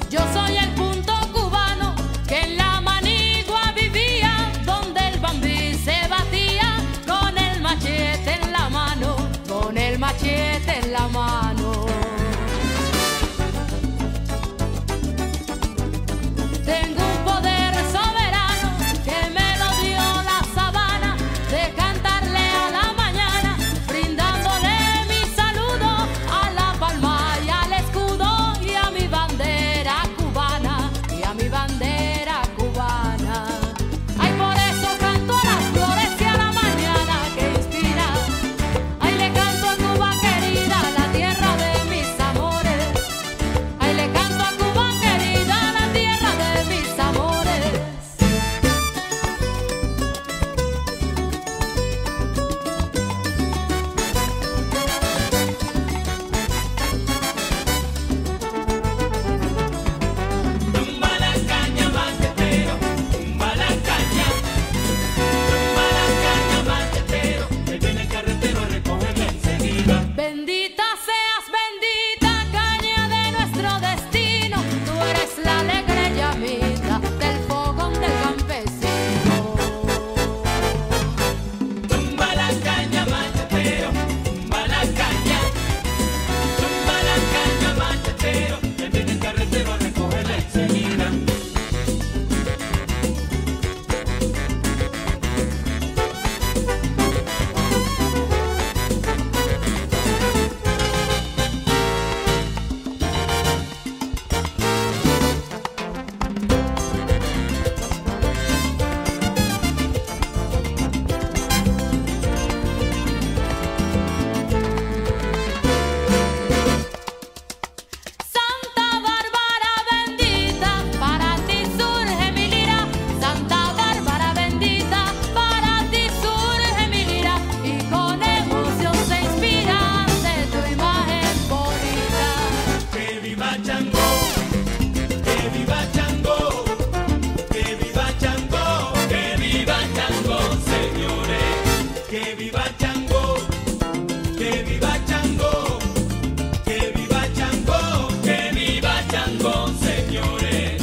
Yo soy el punto cubano que en la Manigua vivía, donde el bambí se batía con el machete en la mano, con el machete en la mano. Tengo un poder soberano que me lo dio la sabana, de cantarle a la mañana, brindándole mi saludo a la palma y al escudo y a mi bandera cubana, y a mi bandera cubana. Ay, por eso canto a las flores y a la mañana que inspira. Ay, le canto a Cuba querida, la tierra de mis amores. Ay, le canto a Cuba querida, la tierra de mis amores. Tumba la caña, machetero, tumba la caña, machetero, que viene el carretero a recogerla enseguida. Bendita seas, bendita caña de nuestro destino. Tú eres la alegre llamita del fogón del campesino. Tumba la caña, machetero, tumba la caña, machetero, que viene el carretero a recogerla enseguida. Santa Bárbara bendita, para ti surge mi lira. Santa Bárbara bendita, para ti surge mi lira. Y con emoción se inspira de tu imagen bonita. Que viva Chango, que viva Chango, que viva Chango, que viva Chango, señores. Que viva Chango, que viva Chango, que viva Chango, que viva Chango, señores.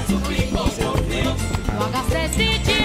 sufrimos por Dios. No hagas este